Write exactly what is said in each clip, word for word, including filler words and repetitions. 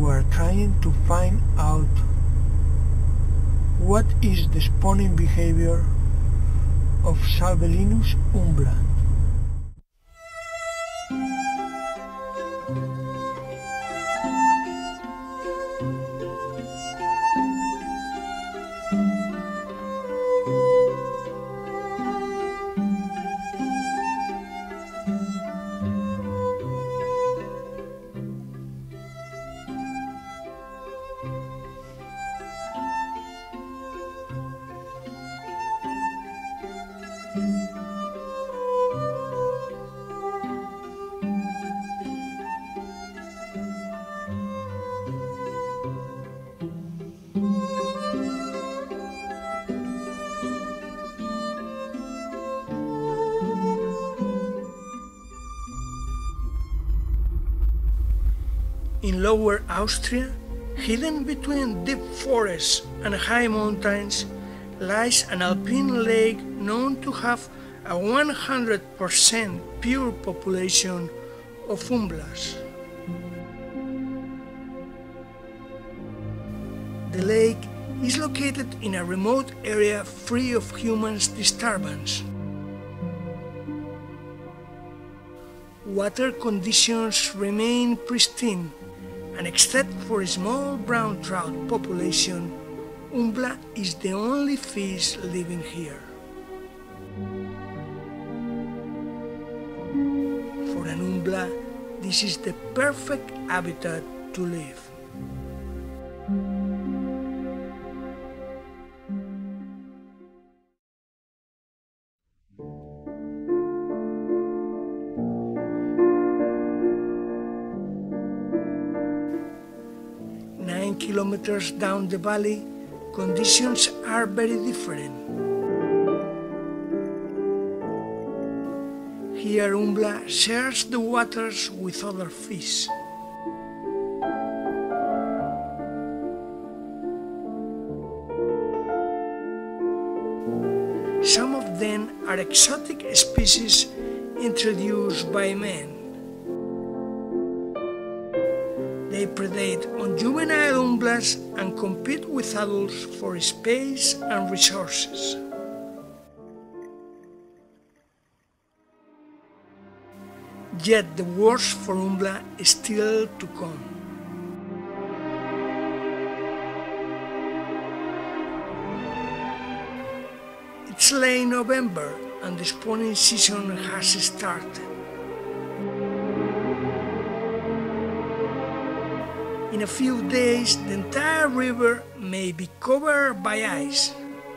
were trying to find out what is the spawning behavior of Salvelinus umbla. In Lower Austria, hidden between deep forests and high mountains, lies an alpine lake known to have a one hundred percent pure population of umblas. The lake is located in a remote area free of human disturbance. Water conditions remain pristine, and except for a small brown trout population, umbla is the only fish living here. For an umbla, this is the perfect habitat to live. Nine kilometers down the valley, conditions are very different. Here umbla shares the waters with other fish. Some of them are exotic species introduced by men. They predate on juvenile umblas and compete with adults for space and resources. Yet the worst for umbla is still to come. It's late November and the spawning season has started. In a few days, the entire river may be covered by ice.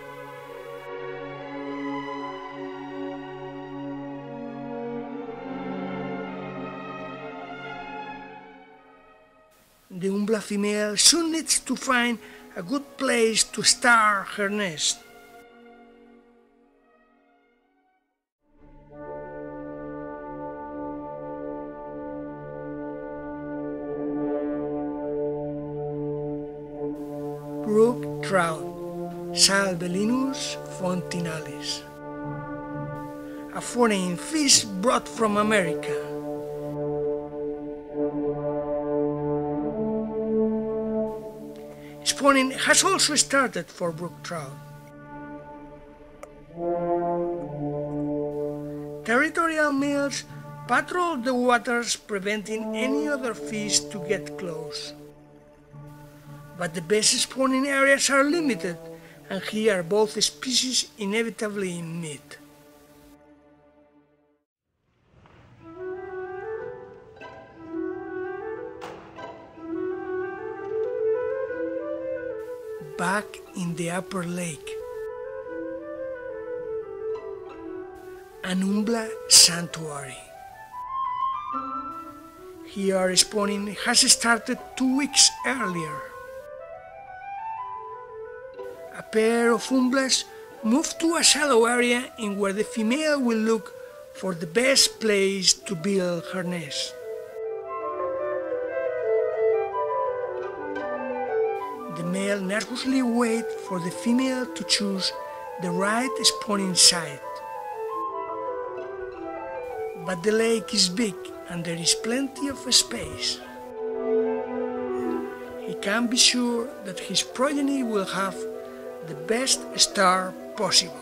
The umbla female soon needs to find a good place to start her nest. Brook trout, Salvelinus fontinalis, a foreign fish brought from America. Spawning has also started for brook trout. Territorial males patrol the waters, preventing any other fish to get close. But the best spawning areas are limited, and here both species inevitably meet. Back in the upper lake, an umbla sanctuary. Here spawning has started two weeks earlier. A pair of umblas move to a shallow area in where the female will look for the best place to build her nest. The male nervously waits for the female to choose the right spawning site. But the lake is big and there is plenty of space. can be sure that his progeny will have the best start possible.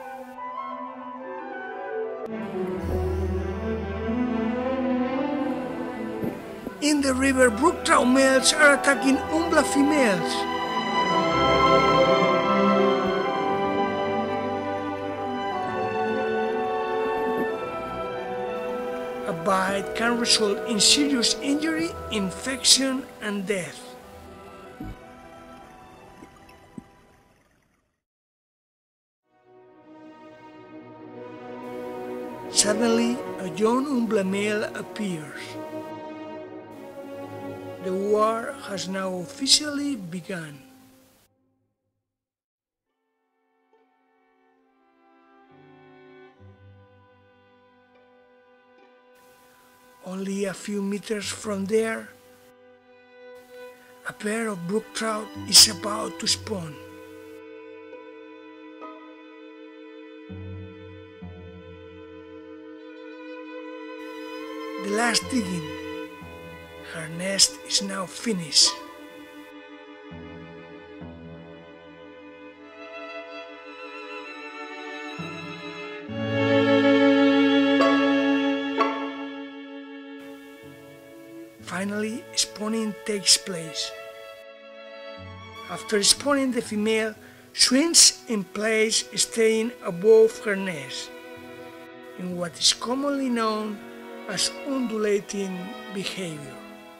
In the river, brook trout males are attacking Umbla females. A bite can result in serious injury, infection, and death. Suddenly, a young Umbla male appears. The war has now officially begun. Only a few meters from there, a pair of brook trout is about to spawn. The last digging. Her nest is now finished. Finally, spawning takes place. After spawning, the female swims in place, staying above her nest, in what is commonly known as undulating behavior.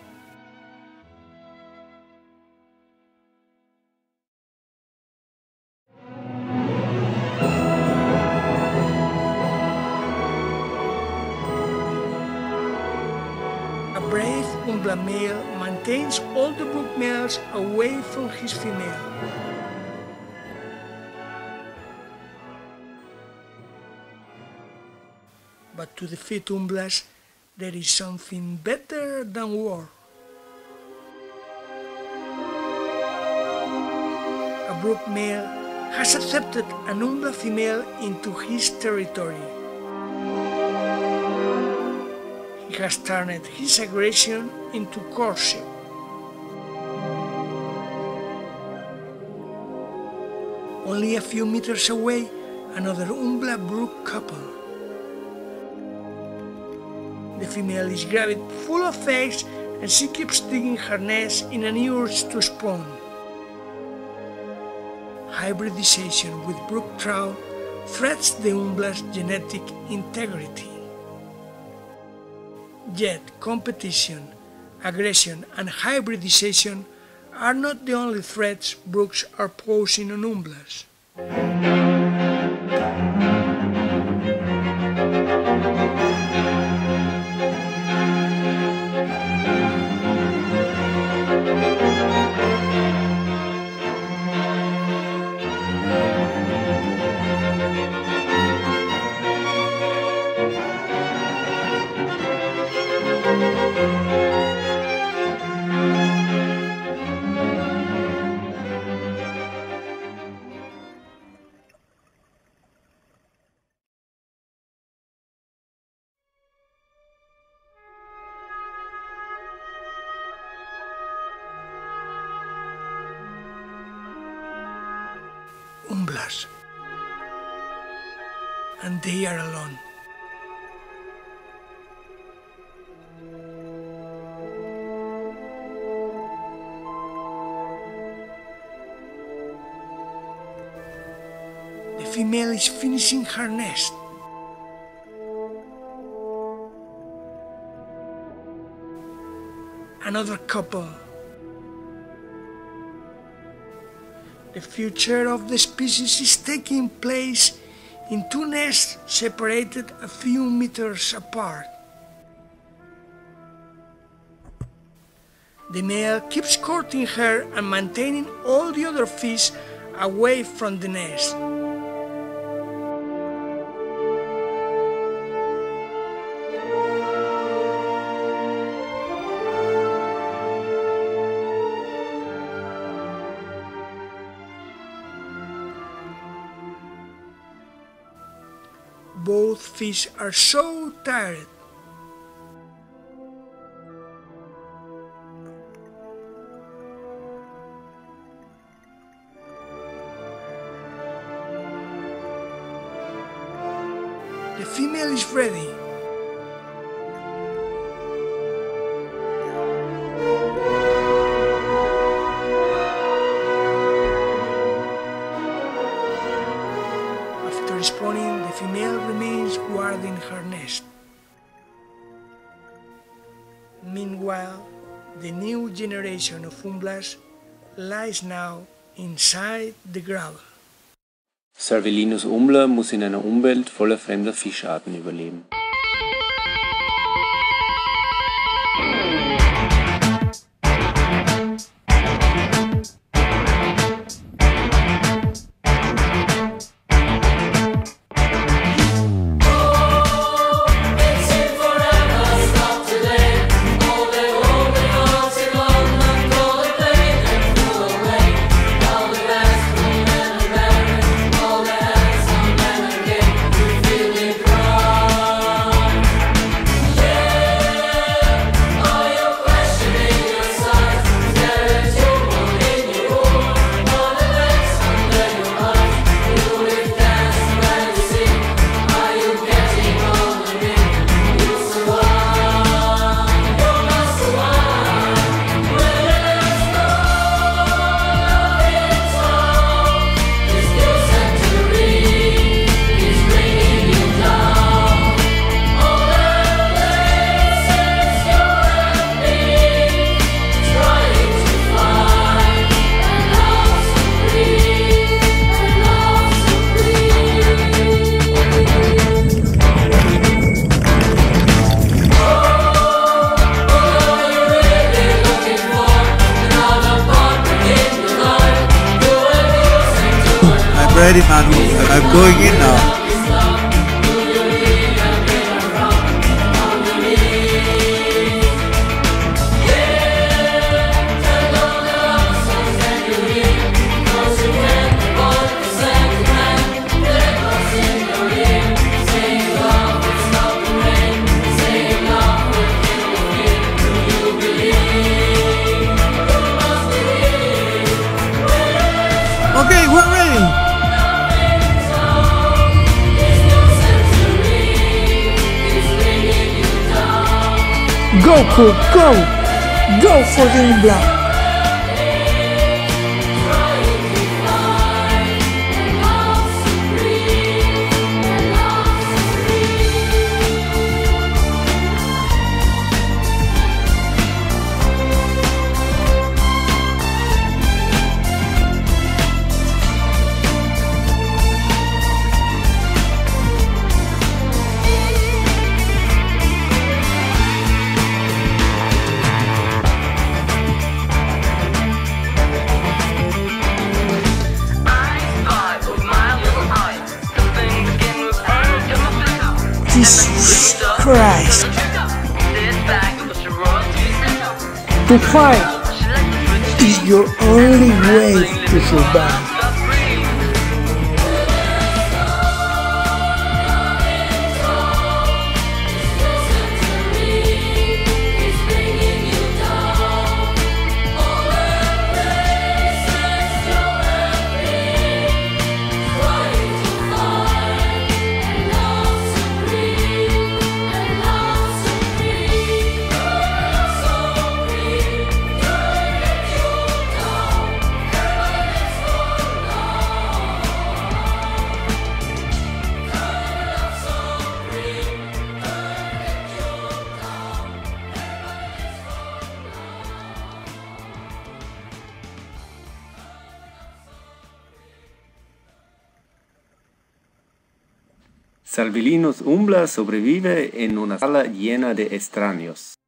Brave Umbla male maintains all the brook males away from his female. But to defeat Umblas, there is something better than war. A brook male has accepted an Umbla female into his territory. He has turned his aggression into courtship. Only a few meters away, another Umbla brook couple. The female is gravid full of eggs and she keeps digging her nest in an urge to spawn. Hybridization with brook trout threatens the Umbla's genetic integrity. Yet competition, aggression and hybridization are not the only threats brooks are posing on Umblas. Umblas, and they are alone. The female is finishing her nest. Another couple. The future of the species is taking place in two nests separated a few meters apart. The male keeps courting her and maintaining all the other fish away from the nest. Both fish are so tired. female is ready. After spawning, the female remains guarding her nest. Meanwhile, the new generation of umblas lies now inside the gravel. Salvelinus Umbla muss in einer Umwelt voller fremder Fischarten überleben. Ready, Manu. I'm going in now. Okay, we're ready. Go, Cook, go! Go for the Umbla! Jesus Christ! To fight is your only way to survive. Salvelinus Umbla sobrevive en una sala llena de extraños.